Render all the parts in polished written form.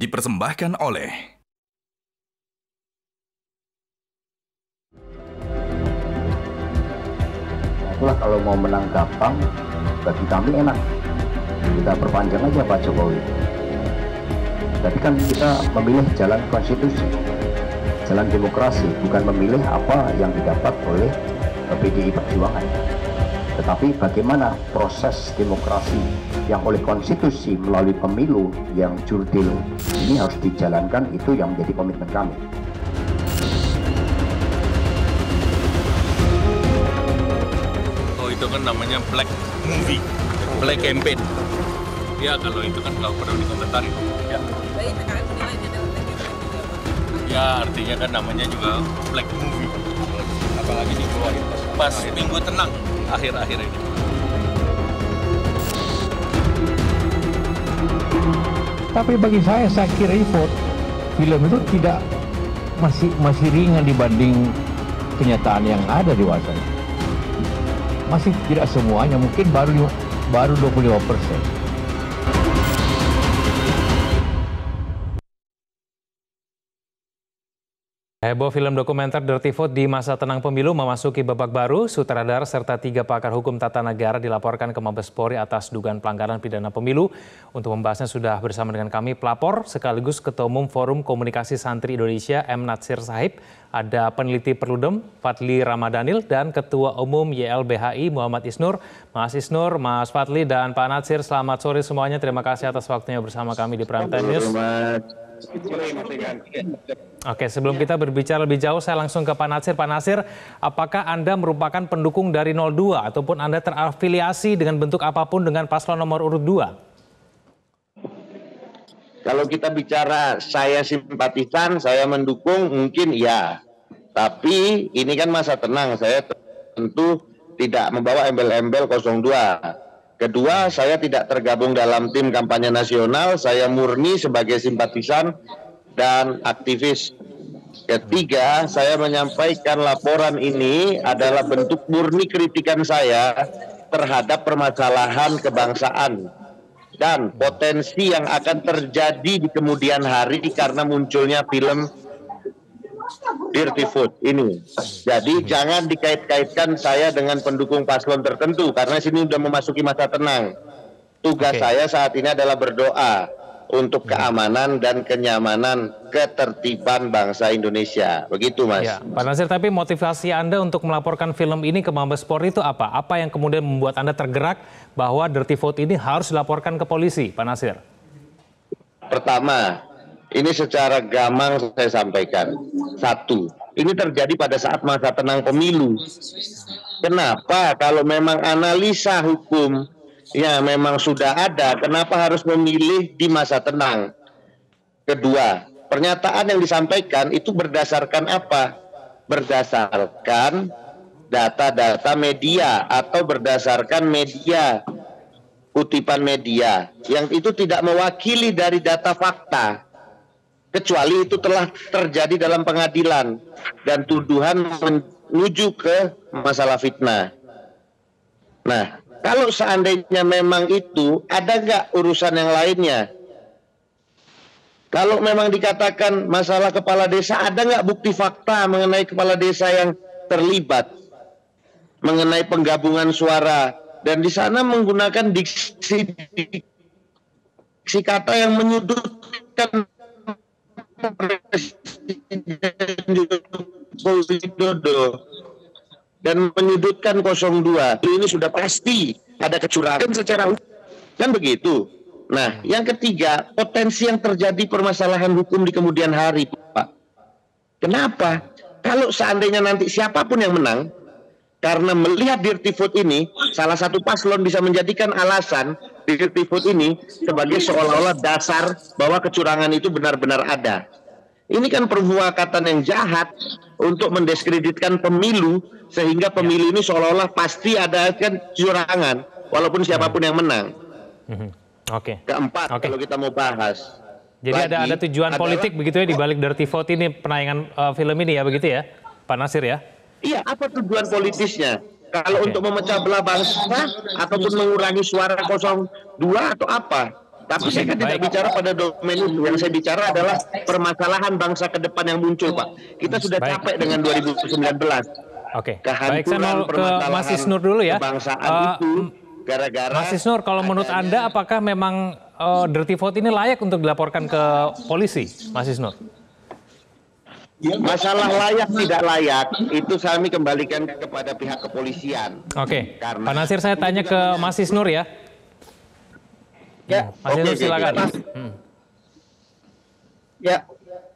dipersembahkan oleh itulah kalau mau menang gampang, bagi kami enak. Kita perpanjang aja Pak Jokowi. Tapi kan kita memilih jalan konstitusi, jalan demokrasi, bukan memilih apa yang didapat oleh PDI Perjuangan. Tetapi bagaimana proses demokrasi yang oleh konstitusi melalui pemilu yang jurdil ini harus dijalankan, itu yang menjadi komitmen kami. Itu kan namanya black movie, black campaign. Ya kalau itu kan kalau perlu dikomentari. Ya. Ya artinya kan namanya juga black movie. Apalagi dikeluarin pas minggu tenang akhir-akhir ini. Tapi bagi saya kira film itu tidak masih ringan dibanding kenyataan yang ada di luar sana. Masih tidak semuanya, mungkin baru 25%. Heboh film dokumenter Dirty Vote di masa tenang pemilu memasuki babak baru. Sutradara serta 3 pakar hukum tata negara dilaporkan ke Mabes Polri atas dugaan pelanggaran pidana pemilu. Untuk membahasnya sudah bersama dengan kami pelapor sekaligus Ketua Umum Forum Komunikasi Santri Indonesia M. Natsir Sahib. Ada peneliti Perludem Fadli Ramadhanil dan Ketua Umum YLBHI Muhammad Isnur. Mas Isnur, Mas Fadli dan Pak Natsir, selamat sore semuanya. Terima kasih atas waktunya bersama kami di Prime Time News. Oke, sebelum kita berbicara lebih jauh, saya langsung ke Pak Natsir. Pak Natsir, apakah Anda merupakan pendukung dari 02 ataupun Anda terafiliasi dengan bentuk apapun dengan paslon nomor urut 2? Kalau kita bicara saya simpatisan, saya mendukung, mungkin ya. Tapi ini kan masa tenang, saya tentu tidak membawa embel-embel 02. Kedua, saya tidak tergabung dalam tim kampanye nasional, saya murni sebagai simpatisan dan aktivis. Ketiga, saya menyampaikan laporan ini adalah bentuk murni kritikan saya terhadap permasalahan kebangsaan dan potensi yang akan terjadi di kemudian hari karena munculnya film Dirty Vote ini. Jadi jangan dikait-kaitkan saya dengan pendukung paslon tertentu karena sini sudah memasuki masa tenang. Tugas saya saat ini adalah berdoa untuk keamanan dan kenyamanan ketertiban bangsa Indonesia. Begitu, Mas. Ya, Pak Natsir, tapi motivasi Anda untuk melaporkan film ini ke Mabes Polri itu apa? Apa yang kemudian membuat Anda tergerak bahwa Dirty Vote ini harus dilaporkan ke polisi, Pak Natsir? Pertama, ini secara gamang saya sampaikan. Satu, ini terjadi pada saat masa tenang pemilu. Kenapa kalau memang analisa hukum ya memang sudah ada, kenapa harus memilih di masa tenang? Kedua, pernyataan yang disampaikan itu berdasarkan apa? Berdasarkan data-data media atau berdasarkan media, kutipan media yang itu tidak mewakili dari data fakta. Kecuali itu telah terjadi dalam pengadilan dan tuduhan menuju ke masalah fitnah. Nah, kalau seandainya memang itu, ada nggak urusan yang lainnya? Kalau memang dikatakan masalah kepala desa, ada nggak bukti fakta mengenai kepala desa yang terlibat? Mengenai penggabungan suara. Dan di sana menggunakan diksi kata yang menyudutkan Presiden Joko Widodo dan menyudutkan 02. Ini sudah pasti ada kecurangan secara kan begitu. Nah, yang ketiga, potensi yang terjadi permasalahan hukum di kemudian hari, Pak. Kenapa? Kalau seandainya nanti siapapun yang menang, karena melihat Dirty Vote ini, salah satu paslon bisa menjadikan alasan Dirty Vote ini sebagai seolah-olah dasar bahwa kecurangan itu benar-benar ada. Ini kan perbuatan yang jahat untuk mendiskreditkan pemilu sehingga pemilu ini seolah-olah pasti ada kan kecurangan walaupun siapapun yang menang. Keempat, kalau kita mau bahas. Jadi ada tujuan politik begitu ya di balik Dirty Vote ini, penayangan film ini ya begitu ya, Pak Natsir ya? Iya, apa tujuan politisnya? Kalau untuk memecah belah bangsa ataupun mengurangi suara 02 atau apa? Tapi saya kan tidak bicara pada domain itu. Yang saya bicara adalah permasalahan bangsa ke depan yang muncul, Pak. Kita sudah capek dengan 2019. Oke, baik, saya mau ke Mas Isnur dulu ya. Gara-gara Mas Isnur, kalau menurut Anda apakah memang dirty vote ini layak untuk dilaporkan ke polisi, Mas Isnur? Masalah layak tidak layak itu kami kembalikan kepada pihak kepolisian. Oke, Pak Nasir, saya tanya ke Mas Isnur ya. Ya, Mas Isnur silakan. Ya.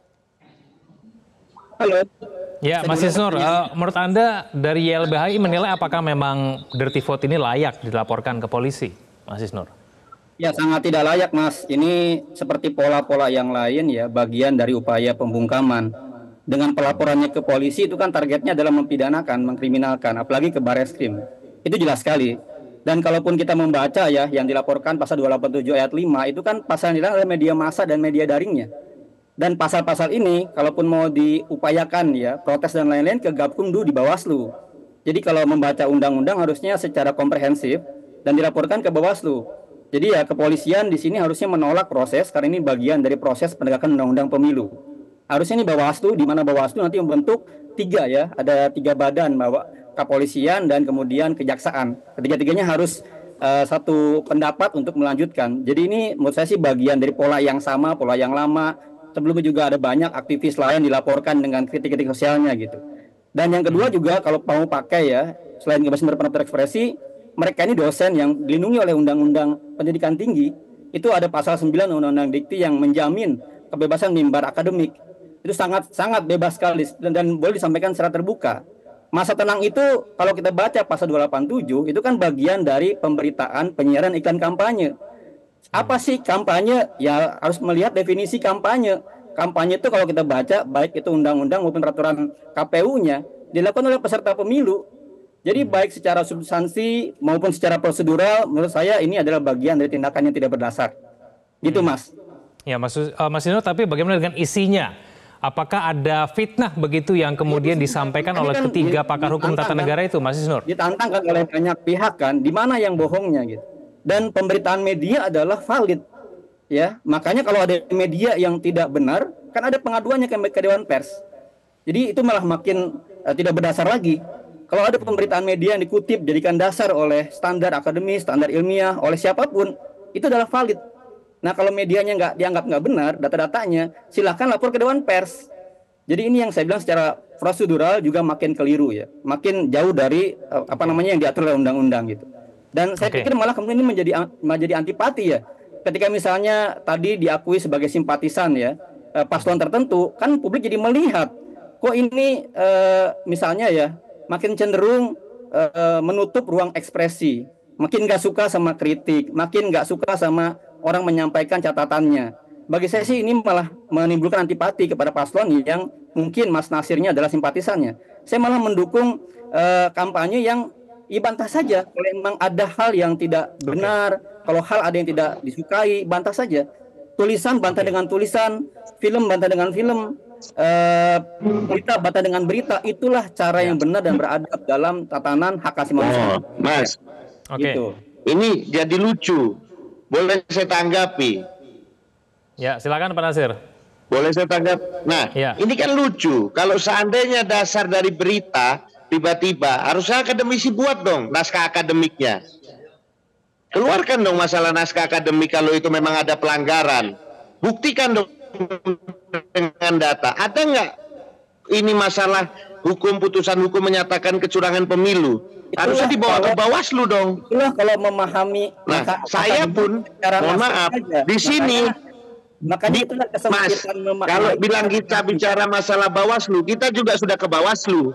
Halo. Ya, Mas Isnur, menurut Anda dari YLBHI menilai apakah memang dirty vote ini layak dilaporkan ke polisi, Mas Isnur? Ya, sangat tidak layak, Mas. Ini seperti pola-pola yang lain ya, bagian dari upaya pembungkaman. Dengan pelaporannya ke polisi itu kan targetnya adalah mempidanakan, mengkriminalkan, apalagi ke Barreskrim. Itu jelas sekali. Dan kalaupun kita membaca ya, yang dilaporkan pasal 287 ayat 5, itu kan pasal yang dilarang adalah media massa dan media daringnya. Dan pasal-pasal ini, kalaupun mau diupayakan ya, protes dan lain-lain ke Gakumdu di Bawaslu. Jadi kalau membaca undang-undang harusnya secara komprehensif dan dilaporkan ke Bawaslu. Jadi ya kepolisian di sini harusnya menolak proses, karena ini bagian dari proses penegakan undang-undang pemilu. Harusnya ini Bawaslu, di mana Bawaslu nanti membentuk 3 ya, ada 3 badan, kepolisian dan kemudian kejaksaan. Ketiga-tiganya harus satu pendapat untuk melanjutkan. Jadi ini menurut saya sih bagian dari pola yang sama, pola yang lama. Sebelumnya juga ada banyak aktivis lain dilaporkan dengan kritik-kritik sosialnya gitu. Dan yang kedua juga kalau mau pakai ya, selain kebebasan berpendapat berekspresi, mereka ini dosen yang dilindungi oleh Undang-Undang Pendidikan Tinggi. Itu ada pasal 9 Undang-Undang Dikti yang menjamin kebebasan mimbar akademik. Itu sangat bebas sekali dan boleh disampaikan secara terbuka. Masa tenang itu kalau kita baca pasal 287 itu kan bagian dari pemberitaan, penyiaran, iklan kampanye. Apa sih kampanye? Ya harus melihat definisi kampanye. Kampanye itu kalau kita baca baik itu undang-undang maupun peraturan KPU-nya dilakukan oleh peserta pemilu. Jadi baik secara substansi maupun secara prosedural menurut saya ini adalah bagian dari tindakan yang tidak berdasar. Gitu Mas. Ya Mas Isnur, tapi bagaimana dengan isinya? Apakah ada fitnah begitu yang kemudian disampaikan oleh ketiga pakar hukum tata negara itu, Mas Isnur? Ditantang kan oleh banyak pihak kan, di mana yang bohongnya gitu. Dan pemberitaan media adalah valid, ya. Makanya kalau ada media yang tidak benar, kan ada pengaduannya ke Dewan Pers. Jadi itu malah makin tidak berdasar lagi. Kalau ada pemberitaan media yang dikutip, jadikan dasar oleh standar akademis, standar ilmiah, oleh siapapun, itu adalah valid. Nah kalau medianya dianggap nggak benar, data-datanya, silahkan lapor ke Dewan Pers. Jadi ini yang saya bilang secara prosedural juga makin keliru ya, makin jauh dari yang diatur oleh undang-undang gitu. Dan saya pikir malah kemudian ini menjadi antipati ya. Ketika misalnya tadi diakui sebagai simpatisan ya, paslon tertentu, kan publik jadi melihat kok ini misalnya ya makin cenderung menutup ruang ekspresi, makin nggak suka sama kritik, makin nggak suka sama orang menyampaikan catatannya. Bagi saya sih ini malah menimbulkan antipati kepada paslon yang mungkin Mas Nasirnya adalah simpatisannya. Saya malah mendukung kampanye yang bantah saja. Kalau memang ada hal yang tidak benar, kalau hal ada yang tidak disukai, bantah saja. Tulisan bantah dengan tulisan, film bantah dengan film, berita bantah dengan berita. Itulah cara yang benar dan beradab dalam tatanan hak asasi manusia. Mas, gitu. Ini jadi lucu. Boleh saya tanggapi? Ya, silakan Pak Nasir. Boleh saya tanggap? Nah, ini kan lucu. Kalau seandainya dasar dari berita, tiba-tiba harusnya akademisi buat dong naskah akademiknya. Keluarkan dong masalah naskah akademik kalau itu memang ada pelanggaran. Buktikan dong dengan data. Ada nggak ini masalah hukum, putusan hukum menyatakan kecurangan pemilu? Harusnya dibawa ke Bawaslu dong. Itulah kalau memahami. Nah, saya pun, mohon maaf, di sini, makanya itulah kesempitan memahami. Kalau bilang kita bicara masalah Bawaslu, kita juga sudah ke Bawaslu.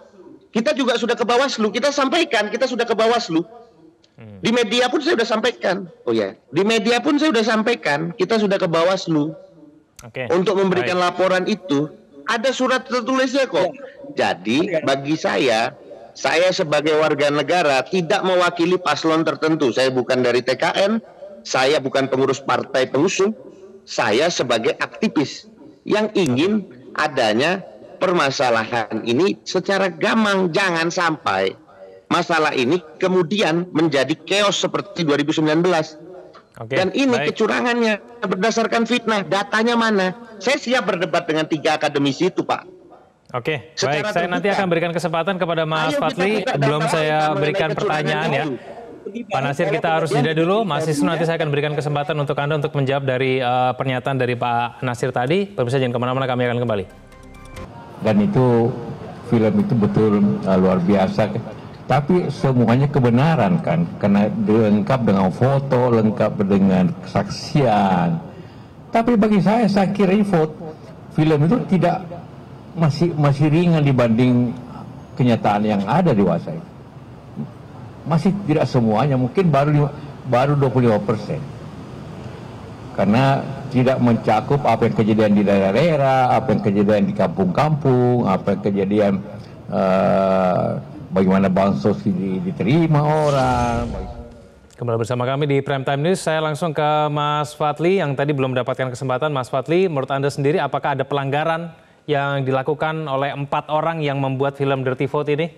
Kita sampaikan, kita sudah ke Bawaslu. Di media pun saya sudah sampaikan. Di media pun saya sudah sampaikan, kita sudah ke Bawaslu. Untuk memberikan laporan itu, ada surat tertulisnya kok. Jadi, bagi saya sebagai warga negara tidak mewakili paslon tertentu. Saya bukan dari TKN, saya bukan pengurus partai pengusung, saya sebagai aktivis yang ingin adanya permasalahan ini secara gamblang. Jangan sampai masalah ini kemudian menjadi chaos seperti 2019. Oke, Dan ini baik. kecurangannya berdasarkan fitnah. Datanya mana? Saya siap berdebat dengan 3 akademisi itu, Pak. Oke, Secara baik. Saya nanti terbuka. akan berikan kesempatan kepada Mas Ayo kita Fadli. buka Belum data saya mengenai berikan kecurangan pertanyaan ya. itu. Pak Nasir, kita harus jeda dulu. Mas Isnu, nanti saya akan berikan kesempatan untuk Anda untuk menjawab dari pernyataan dari Pak Nasir tadi. Pemirsa jangan kemana-mana, kami akan kembali. Dan itu film itu betul luar biasa. Tapi semuanya kebenaran kan, karena lengkap dengan foto, lengkap dengan kesaksian. Tapi bagi saya kira film itu tidak masih ringan dibanding kenyataan yang ada di masa itu. Masih tidak semuanya, mungkin baru 25%. Karena tidak mencakup apa yang kejadian di daerah-daerah, apa yang kejadian di kampung-kampung, apa yang kejadian bagaimana bansos diterima orang. Kembali bersama kami di Prime Time News. Saya langsung ke Mas Fadli yang tadi belum mendapatkan kesempatan. Mas Fadli, menurut Anda sendiri apakah ada pelanggaran yang dilakukan oleh 4 orang yang membuat film Dirty Vote ini?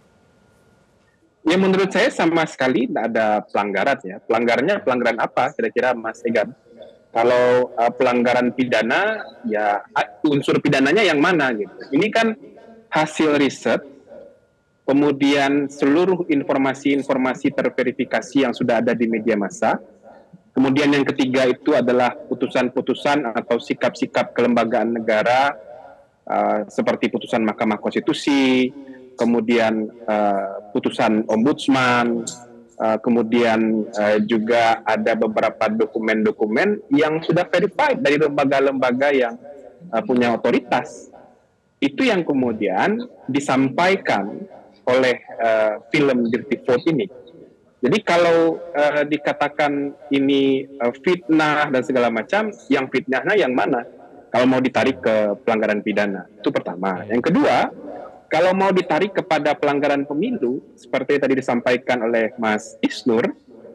Ya, menurut saya sama sekali tidak ada pelanggaran ya. Pelanggaran apa kira-kira Mas Egan? Kalau pelanggaran pidana, ya unsur pidananya yang mana gitu. Ini kan hasil riset, kemudian seluruh informasi-informasi terverifikasi yang sudah ada di media massa. Kemudian yang ketiga itu adalah putusan-putusan atau sikap-sikap kelembagaan negara, seperti putusan Mahkamah Konstitusi, kemudian putusan Ombudsman, kemudian juga ada beberapa dokumen-dokumen yang sudah verified dari lembaga-lembaga yang punya otoritas. Itu yang kemudian disampaikan oleh film Dirty Vote ini. Jadi kalau dikatakan ini fitnah dan segala macam, yang fitnahnya yang mana? Kalau mau ditarik ke pelanggaran pidana, itu pertama. Yang kedua, kalau mau ditarik kepada pelanggaran pemilu, seperti tadi disampaikan oleh Mas Isnur,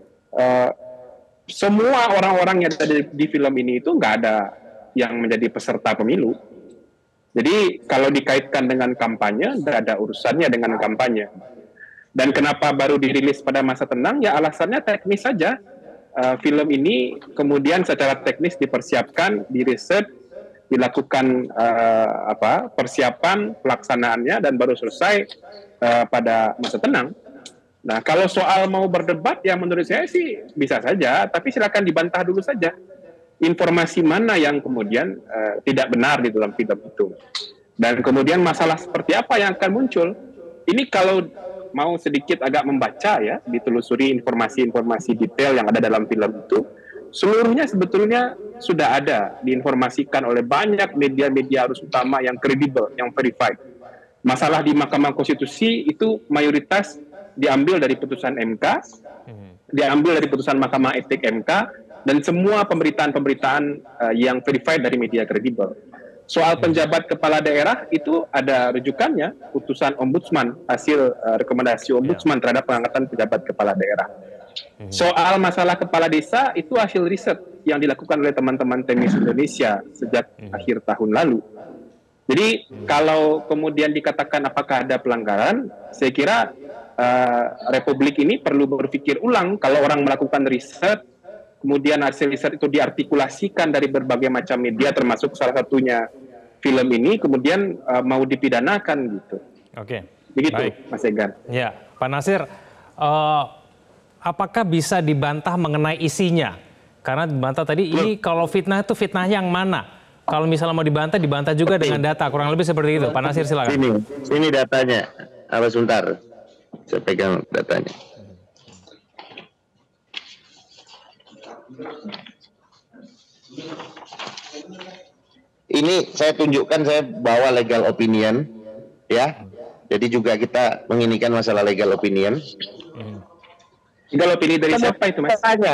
semua orang-orang yang ada di film ini itu nggak ada yang menjadi peserta pemilu. Jadi kalau dikaitkan dengan kampanye, tidak ada urusannya dengan kampanye. Dan kenapa baru dirilis pada masa tenang? Ya alasannya teknis saja. Film ini kemudian secara teknis dipersiapkan, diriset, dilakukan persiapan pelaksanaannya dan baru selesai pada masa tenang. Nah, kalau soal mau berdebat, ya menurut saya sih bisa saja, tapi silakan dibantah dulu saja. Informasi mana yang kemudian tidak benar di dalam film itu. Dan kemudian masalah seperti apa yang akan muncul. Ini kalau mau sedikit agak membaca ya, ditelusuri informasi-informasi detail yang ada dalam film itu, seluruhnya sebetulnya sudah ada, diinformasikan oleh banyak media-media arus utama yang kredibel, yang verified. Masalah di Mahkamah Konstitusi itu mayoritas diambil dari putusan MK, diambil dari putusan Mahkamah Etik MK, dan semua pemberitaan-pemberitaan yang verified dari media kredibel. Soal penjabat kepala daerah itu ada rujukannya, putusan Ombudsman, hasil rekomendasi Ombudsman terhadap pengangkatan pejabat kepala daerah. Soal masalah kepala desa itu hasil riset yang dilakukan oleh teman-teman Temis Indonesia sejak akhir tahun lalu. Jadi kalau kemudian dikatakan apakah ada pelanggaran, saya kira Republik ini perlu berpikir ulang. Kalau orang melakukan riset, kemudian hasil riset itu diartikulasikan dari berbagai macam media, termasuk salah satunya film ini, kemudian mau dipidanakan gitu. Oke. Begitu, baik. Mas Egan. Ya, Pak Nasir, apakah bisa dibantah mengenai isinya? Karena dibantah tadi, ini kalau fitnah itu fitnahnya yang mana? Kalau misalnya mau dibantah, dibantah juga dengan data, kurang lebih seperti itu. Pak Nasir, silakan. Sini datanya. Sebentar, saya pegang datanya. Ini saya tunjukkan, saya bawa legal opinion, ya. Jadi juga kita menginikan masalah legal opinion. Legal opinion dari siapa itu, Mas? Tanya.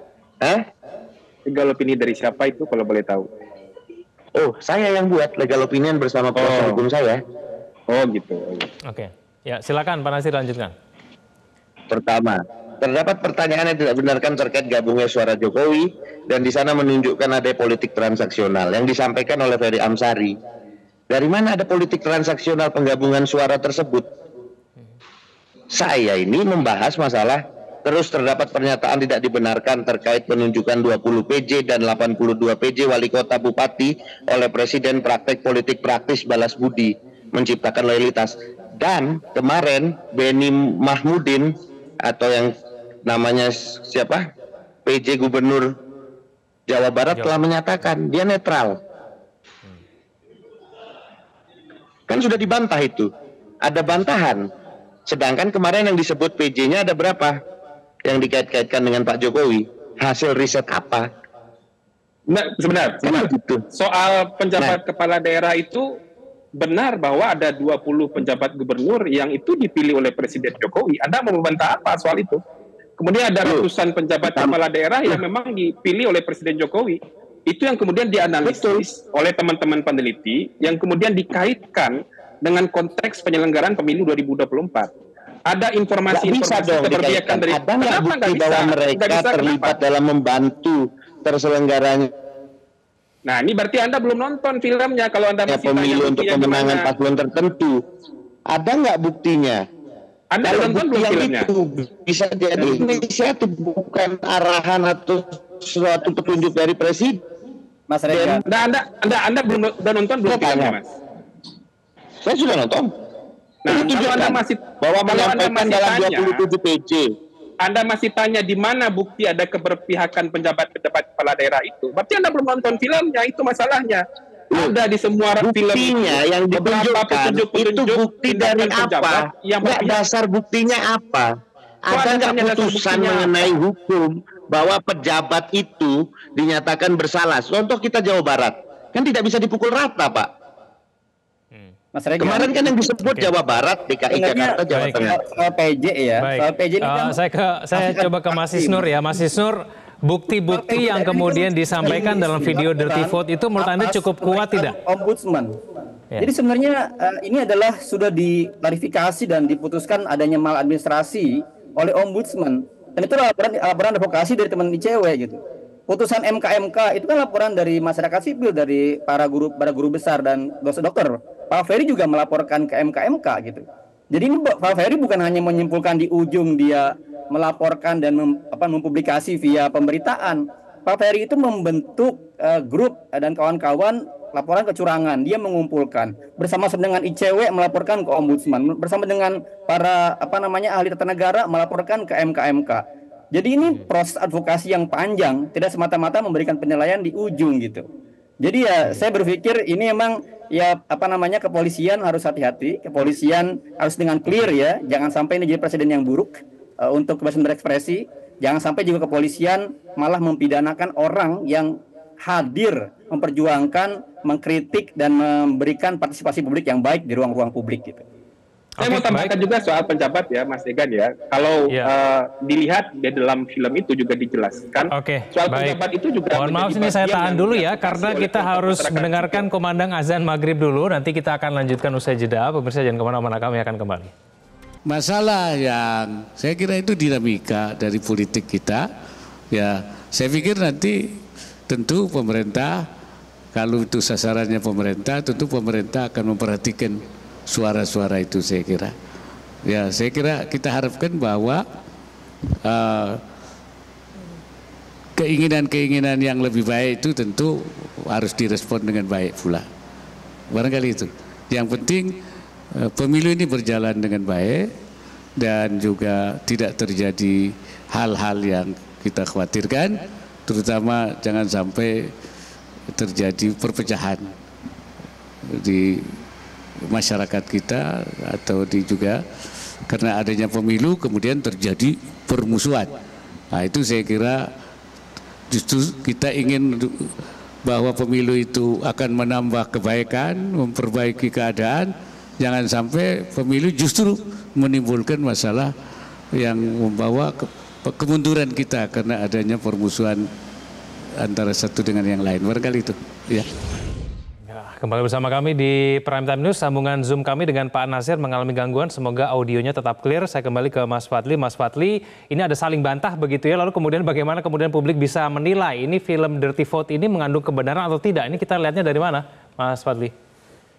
Legal opinion dari siapa itu, kalau boleh tahu? Oh, saya yang buat legal opinion bersama kuasa hukum saya. Oh, gitu. Oke. Ya, silakan Pak Nasir lanjutkan. Pertama, terdapat pertanyaan yang tidak benarkan terkait gabungnya suara Jokowi, dan di sana menunjukkan ada politik transaksional yang disampaikan oleh Ferry Amsari. Dari mana ada politik transaksional penggabungan suara tersebut? Saya ini membahas masalah Terus terdapat pernyataan tidak dibenarkan terkait penunjukan 20 PJ dan 82 PJ Wali Kota Bupati oleh Presiden, praktek politik praktis balas budi, menciptakan loyalitas. Dan kemarin Benny Mahmudin atau yang namanya siapa? PJ Gubernur Jawa Barat telah menyatakan dia netral. Kan sudah dibantah itu. Ada bantahan. Sedangkan kemarin yang disebut PJ-nya ada berapa? Yang dikait-kaitkan dengan Pak Jokowi. Hasil riset apa? Nah, sebentar. Gitu. Soal penjabat kepala daerah itu benar bahwa ada 20 penjabat gubernur yang itu dipilih oleh Presiden Jokowi. Anda mau membantah apa soal itu? Kemudian ada ratusan penjabat kepala daerah yang memang dipilih oleh Presiden Jokowi. Itu yang kemudian dianalisis oleh teman-teman peneliti, yang kemudian dikaitkan dengan konteks penyelenggaraan pemilu 2024. Ada informasi-informasi keberpihakan dari... Ada nggak bukti bahwa mereka terlibat dalam membantu terselenggaranya? Nah, ini berarti Anda belum nonton filmnya kalau Anda masih pemilu tanya untuk pemenangan paslon tertentu. Ada nggak buktinya? Anda Kalau nonton belum bukti yang filmnya? itu bisa jadi inisiatif, bukan arahan atau suatu petunjuk dari presiden. Mas Reza. Anda belum nonton belum filmnya, Mas? Saya sudah nonton. Nah, kalau Anda masih bahwa menyampaikan dalam 27 PJ. Anda masih tanya di mana bukti ada keberpihakan penjabat-penjabat kepala daerah itu. Berarti Anda belum nonton filmnya, itu masalahnya. Ada di semua film buktinya yang ditunjukkan itu bukti dari apa? Nggak, dasar buktinya apa? Ada nggak putusan mengenai hukum bahwa pejabat itu dinyatakan bersalah? Contoh kita Jawa Barat, kan tidak bisa dipukul rata, Pak. Mas Reza. Kemarin kan yang disebut Jawa Barat, DKI Jakarta, Jawa Tengah. Soal PJ ya. Baik. Soal PJ ini kan saya coba ke Mas Isnur ya. Mas Isnur, bukti-bukti yang kemudian disampaikan dalam video Dirty Vote itu menurut Anda cukup kuat tidak? Ombudsman. Ya. Jadi sebenarnya ini adalah sudah diklarifikasi dan diputuskan adanya maladministrasi oleh Ombudsman. Dan itu laporan advokasi dari teman ICW gitu. Putusan MK itu kan laporan dari masyarakat sipil, dari para guru besar dan dokter. Pak Ferry juga melaporkan ke MK gitu. Jadi ini Pak Ferry bukan hanya menyimpulkan di ujung dia melaporkan dan mempublikasi via pemberitaan. Pak Ferry itu membentuk grup dan kawan-kawan laporan kecurangan. Dia mengumpulkan bersama dengan ICW melaporkan ke Ombudsman, bersama dengan para ahli tata negara melaporkan ke MK. Jadi ini proses advokasi yang panjang, tidak semata-mata memberikan penilaian di ujung gitu. Jadi ya saya berpikir ini memang ya kepolisian harus hati-hati, kepolisian harus dengan clear ya, jangan sampai ini jadi presiden yang buruk untuk kebebasan berekspresi, jangan sampai juga kepolisian malah mempidanakan orang yang hadir memperjuangkan, mengkritik dan memberikan partisipasi publik yang baik di ruang-ruang publik gitu. Saya mau tambahkan juga soal penjabat ya, Mas Egan ya. Kalau dilihat di dalam film itu juga dijelaskan. Soal penjabat itu juga. Mohon maaf ini saya tahan dulu ya, karena kita harus mendengarkan kumandang azan maghrib dulu. Nanti kita akan lanjutkan usai jeda. Pemirsa jangan kemana-mana, kami akan kembali. Masalah yang saya kira itu dinamika dari politik kita. Ya, saya pikir nanti tentu pemerintah, kalau itu sasarannya pemerintah, tentu pemerintah akan memperhatikan suara-suara itu, saya kira. Ya, saya kira kita harapkan bahwa keinginan-keinginan yang lebih baik itu tentu harus direspon dengan baik pula. Barangkali itu. Yang penting pemilu ini berjalan dengan baik dan juga tidak terjadi hal-hal yang kita khawatirkan, terutama jangan sampai terjadi perpecahan di masyarakat kita atau juga karena adanya pemilu kemudian terjadi permusuhan. Nah, itu saya kira justru kita ingin bahwa pemilu itu akan menambah kebaikan, memperbaiki keadaan. Jangan sampai pemilu justru menimbulkan masalah yang membawa kemunduran kita karena adanya permusuhan antara satu dengan yang lain. Barangkali itu. Ya. Kembali bersama kami di Prime Time News, sambungan Zoom kami dengan Pak Nasir mengalami gangguan, semoga audionya tetap clear. Saya kembali ke Mas Fadli. Mas Fadli, ini ada saling bantah begitu ya, lalu kemudian bagaimana kemudian publik bisa menilai ini film Dirty Vote ini mengandung kebenaran atau tidak? Ini kita lihatnya dari mana, Mas Fadli?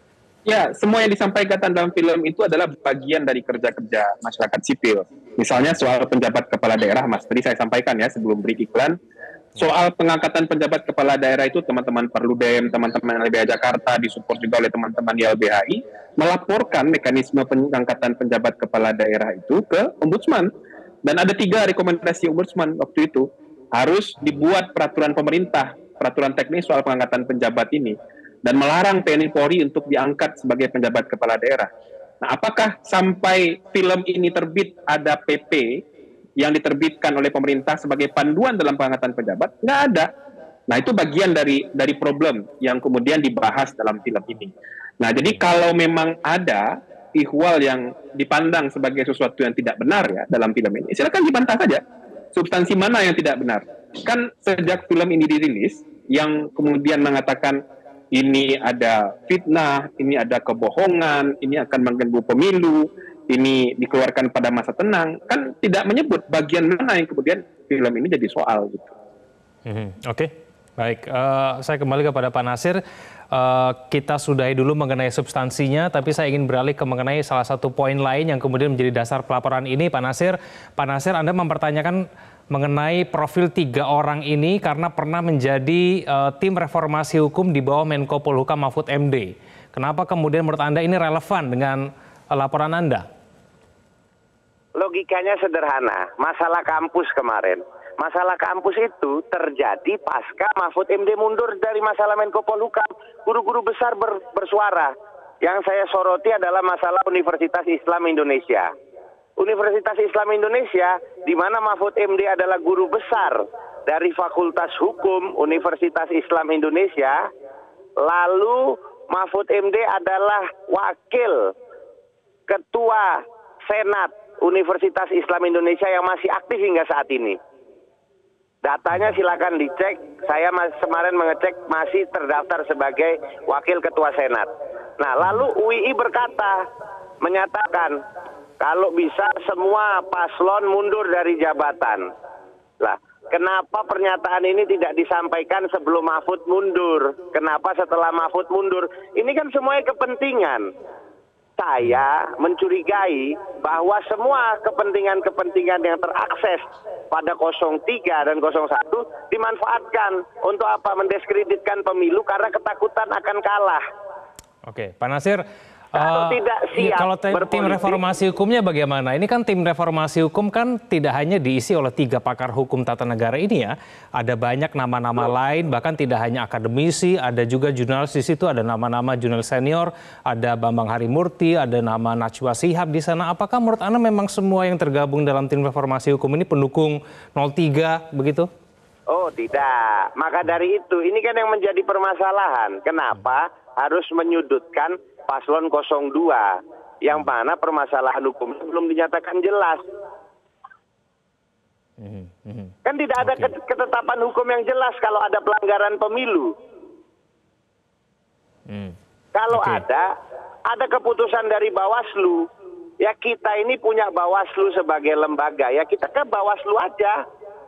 Ya, semua yang disampaikan dalam film itu adalah bagian dari kerja-kerja masyarakat sipil. Misalnya soal penjabat kepala daerah, Mas, tadi saya sampaikan ya sebelum break iklan, soal pengangkatan penjabat kepala daerah itu teman-teman Perludem, teman-teman LBH Jakarta, disupport juga oleh teman-teman di LBHI, melaporkan mekanisme pengangkatan penjabat kepala daerah itu ke Ombudsman. Dan ada 3 rekomendasi Ombudsman waktu itu. Harus dibuat peraturan pemerintah, peraturan teknis soal pengangkatan penjabat ini, dan melarang TNI Polri untuk diangkat sebagai penjabat kepala daerah. Nah, apakah sampai film ini terbit ada PP yang diterbitkan oleh pemerintah sebagai panduan dalam pengangkatan pejabat? Nggak ada. Nah, itu bagian dari problem yang kemudian dibahas dalam film ini. Nah, jadi kalau memang ada ihwal yang dipandang sebagai sesuatu yang tidak benar ya dalam film ini, silakan dibantah saja. Substansi mana yang tidak benar? Kan sejak film ini dirilis, yang kemudian mengatakan ini ada fitnah, ini ada kebohongan, ini akan mengganggu pemilu, ini dikeluarkan pada masa tenang, kan tidak menyebut bagian mana yang kemudian film ini jadi soal gitu. Oke, baik. Saya kembali kepada Pak Nasir. Kita sudahi dulu mengenai substansinya, tapi saya ingin beralih ke mengenai salah satu poin lain yang kemudian menjadi dasar pelaporan ini, Pak Nasir. Pak Nasir, Anda mempertanyakan mengenai profil 3 orang ini karena pernah menjadi tim reformasi hukum di bawah Menko Polhukam Mahfud MD. Kenapa kemudian menurut Anda ini relevan dengan laporan Anda? Logikanya sederhana, masalah kampus kemarin. Masalah kampus itu terjadi pasca Mahfud MD mundur dari masalah Menko Polhukam. Guru-guru besar bersuara. Yang saya soroti adalah masalah Universitas Islam Indonesia. Universitas Islam Indonesia, di mana Mahfud MD adalah guru besar dari Fakultas Hukum Universitas Islam Indonesia, lalu Mahfud MD adalah wakil Ketua Senat Universitas Islam Indonesia yang masih aktif hingga saat ini. Datanya silakan dicek, saya kemarin mengecek masih terdaftar sebagai wakil ketua Senat. Nah, lalu UII menyatakan kalau bisa semua paslon mundur dari jabatan. Lah, kenapa pernyataan ini tidak disampaikan sebelum Mahfud mundur? Kenapa setelah Mahfud mundur? Ini kan semuanya kepentingan. Saya mencurigai bahwa semua kepentingan-kepentingan yang terakses pada 03 dan 01 dimanfaatkan untuk apa? Mendiskreditkan pemilu karena ketakutan akan kalah. Oke, Pak Nasir, kalau tidak siap kalau tim reformasi hukumnya bagaimana? Ini kan tim reformasi hukum kan tidak hanya diisi oleh 3 pakar hukum tata negara ini ya. Ada banyak nama-nama lain, bahkan tidak hanya akademisi, ada juga jurnalis di situ, ada nama-nama jurnalis senior, ada Bambang Harimurti, ada nama Najwa Shihab di sana. Apakah menurut Anda memang semua yang tergabung dalam tim reformasi hukum ini pendukung 03 begitu? Oh tidak, maka dari itu ini kan yang menjadi permasalahan. Kenapa harus menyudutkan paslon 02 yang mana permasalahan hukum belum dinyatakan jelas. Kan tidak ada ketetapan hukum yang jelas kalau ada pelanggaran pemilu. Kalau ada keputusan dari Bawaslu, ya kita ini punya Bawaslu sebagai lembaga, ya kita ke Bawaslu aja.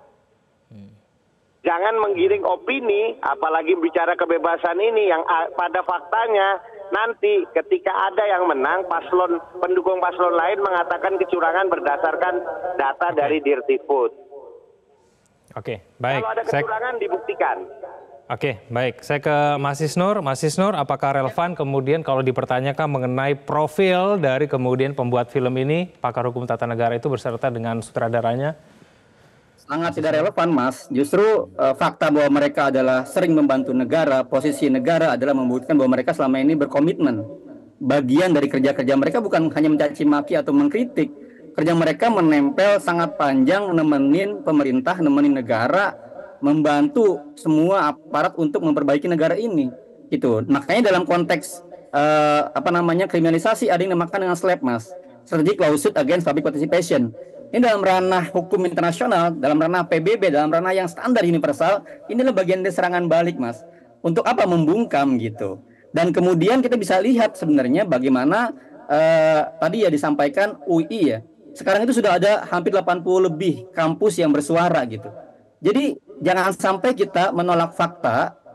Jangan menggiring opini, apalagi bicara kebebasan ini yang pada faktanya nanti ketika ada yang menang, pendukung paslon lain mengatakan kecurangan berdasarkan data dari Dirtiput. Oke, baik. Kalau ada kecurangan dibuktikan. Oke, baik. Saya ke Mas Isnur. Mas Isnur, apakah relevan kemudian kalau dipertanyakan mengenai profil dari kemudian pembuat film ini, pakar hukum tata negara itu berserta dengan sutradaranya? Sangat tidak relevan, Mas. Justru fakta bahwa mereka adalah sering membantu negara, posisi negara adalah membuktikan bahwa mereka selama ini berkomitmen. Bagian dari kerja-kerja mereka bukan hanya mencaci maki atau mengkritik. Kerja mereka menempel sangat panjang, nemenin pemerintah, nemenin negara, membantu semua aparat untuk memperbaiki negara ini. Itu. Makanya dalam konteks kriminalisasi ada yang dinamakan dengan SLAPP, Mas. Strategic Lawsuit Against Public Participation. Ini dalam ranah hukum internasional, dalam ranah PBB, dalam ranah yang standar universal, ini adalah bagian dari serangan balik, Mas. Untuk apa? Membungkam gitu. Dan kemudian kita bisa lihat sebenarnya bagaimana tadi ya disampaikan UI ya. Sekarang itu sudah ada hampir 80 lebih kampus yang bersuara gitu. Jadi jangan sampai kita menolak fakta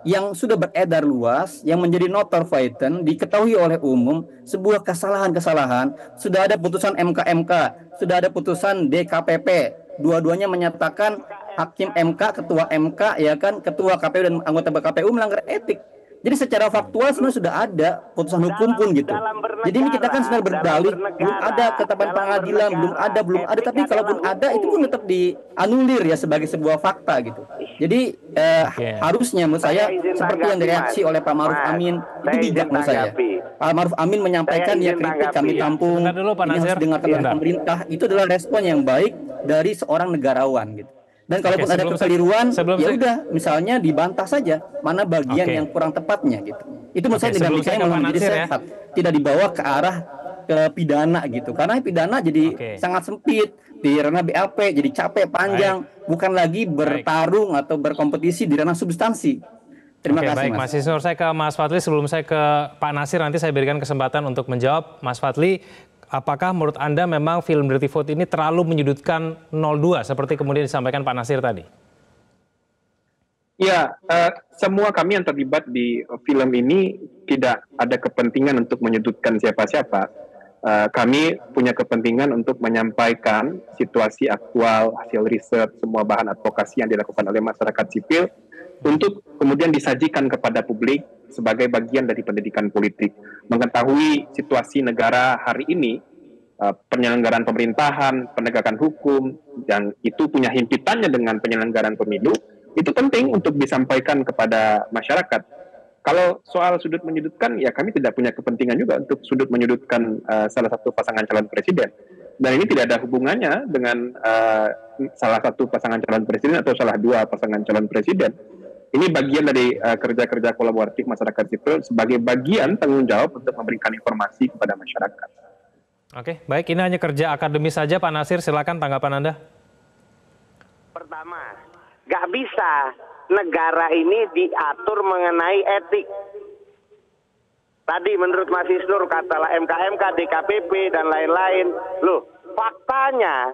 yang sudah beredar luas, yang menjadi notor faiten, diketahui oleh umum, sebuah kesalahan-kesalahan, sudah ada putusan MK, sudah ada putusan DKPP, dua-duanya menyatakan hakim MK, ketua MK, ya kan, ketua KPU dan anggota KPU melanggar etik. Jadi secara faktual sebenarnya sudah ada putusan hukum pun gitu. Jadi ini kita kan sedang berdalih, belum ada ketetapan pengadilan, belum ada. Tapi kalaupun ada, itu pun tetap dianulir ya sebagai sebuah fakta gitu. Jadi harusnya menurut saya seperti yang direaksi oleh Pak Maruf Amin itu bijak menurut saya. Pak Maruf Amin menyampaikan ya kritik kami tampung, ini harus dengarkan oleh pemerintah. Itu adalah respon yang baik dari seorang negarawan gitu. Dan kalaupun ada kekeliruan, ya udah, misalnya dibantah saja mana bagian yang kurang tepatnya gitu. Itu menurut saya dinamikanya memang menjadi sehat, tidak dibawa ke arah ke pidana gitu. Karena pidana jadi sangat sempit di ranah BAP, jadi capek panjang, bukan lagi bertarung atau berkompetisi di ranah substansi. Terima kasih, Mas. Mas Isnur, saya ke Mas Fadli. Sebelum saya ke Pak Nasir, nanti saya berikan kesempatan untuk menjawab. Mas Fadli, apakah menurut Anda memang film Dirty Vote ini terlalu menyudutkan 02 seperti kemudian disampaikan Pak Nasir tadi? Ya, semua kami yang terlibat di film ini tidak ada kepentingan untuk menyudutkan siapa-siapa. Kami punya kepentingan untuk menyampaikan situasi aktual, hasil riset, semua bahan advokasi yang dilakukan oleh masyarakat sipil untuk kemudian disajikan kepada publik sebagai bagian dari pendidikan politik. Mengetahui situasi negara hari ini, penyelenggaraan pemerintahan, penegakan hukum, dan itu punya himpitannya dengan penyelenggaraan pemilu, itu penting untuk disampaikan kepada masyarakat. Kalau soal sudut menyudutkan, ya kami tidak punya kepentingan juga untuk sudut menyudutkan salah satu pasangan calon presiden. Dan ini tidak ada hubungannya dengan salah satu pasangan calon presiden atau salah dua pasangan calon presiden. Ini bagian dari kerja-kerja kolaboratif masyarakat sipil sebagai bagian tanggung jawab untuk memberikan informasi kepada masyarakat. Oke, baik. Ini hanya kerja akademis saja, Pak Nasir. Silakan tanggapan Anda. Pertama, nggak bisa negara ini diatur mengenai etik. Tadi menurut Mas Isnur katalah MK, DKPP dan lain-lain. Loh, faktanya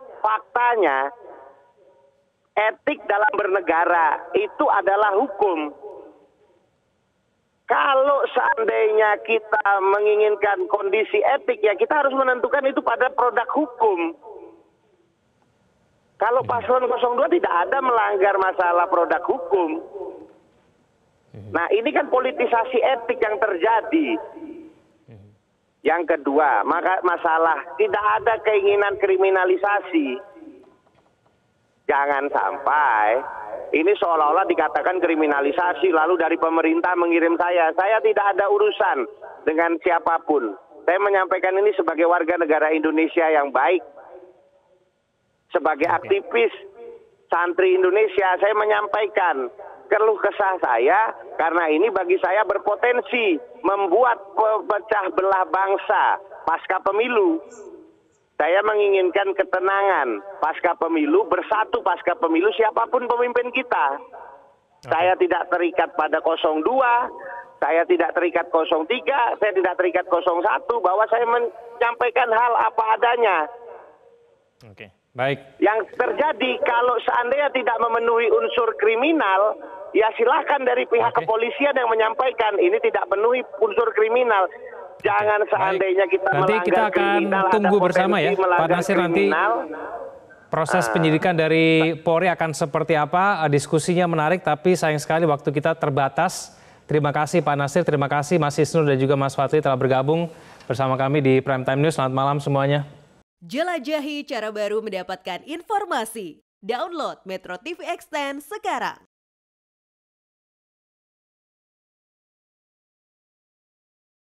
etik dalam bernegara itu adalah hukum. Kalau seandainya kita menginginkan kondisi etik, ya kita harus menentukan itu pada produk hukum. Kalau paslon 02 tidak ada melanggar masalah produk hukum. Nah, ini kan politisasi etik yang terjadi. Yang kedua, masalah tidak ada keinginan kriminalisasi. Jangan sampai ini seolah-olah dikatakan kriminalisasi, lalu dari pemerintah mengirim saya tidak ada urusan dengan siapapun. Saya menyampaikan ini sebagai warga negara Indonesia yang baik. Sebagai aktivis santri Indonesia, saya menyampaikan keluh kesah saya karena ini bagi saya berpotensi membuat pecah belah bangsa pasca pemilu. Saya menginginkan ketenangan pasca pemilu, bersatu pasca pemilu siapapun pemimpin kita. Saya tidak terikat pada 02, saya tidak terikat 03, saya tidak terikat 01, bahwa saya menyampaikan hal apa adanya. Oke, baik. Yang terjadi kalau seandainya tidak memenuhi unsur kriminal, ya silahkan dari pihak kepolisian yang menyampaikan ini tidak penuhi unsur kriminal. Jangan seandainya kita nanti kita akan tunggu bersama ya, Pak Nasir, nanti proses penyidikan dari Polri akan seperti apa, diskusinya menarik tapi sayang sekali waktu kita terbatas. Terima kasih Pak Nasir, terima kasih Mas Isnur dan juga Mas Fadli telah bergabung bersama kami di Prime Time News. Selamat malam semuanya. Jelajahi cara baru mendapatkan informasi. Download Metro TV Extend sekarang.